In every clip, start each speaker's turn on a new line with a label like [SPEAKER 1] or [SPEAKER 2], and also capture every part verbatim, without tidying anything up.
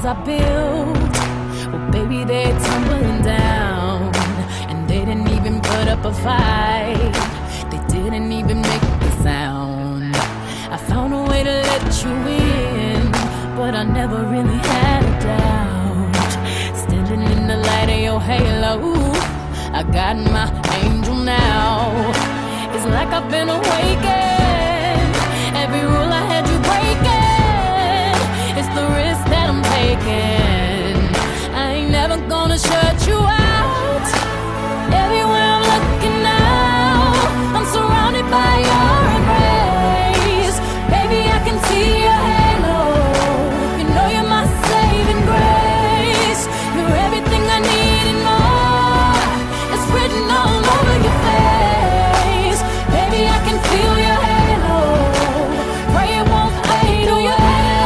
[SPEAKER 1] walls I built, well, baby, they're tumbling down. And they didn't even put up a fight, they didn't even make a sound. I found a way to let you in, but I never really had a doubt. Standing in the light of your halo, I got my angel now. It's like I've been awakened. Every rule I had you breaking, it's the risk that I'm taking. I ain't never gonna shut you out. Everywhere I'm looking now, I'm surrounded by your embrace. Baby, I can see your halo. You know you're my saving grace. You're everything I need and more. It's written all over your face. Baby, I can feel your halo. Pray it won't fade away.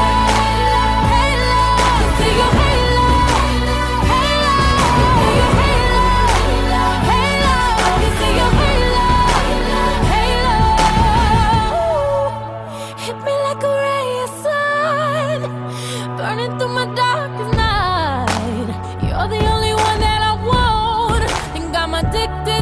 [SPEAKER 1] See your halo, halo, your halo, halo. I can see your halo, halo. Hit me like a ray of sun, burning through my darkest night. You're the only one that I want, think I'm addicted.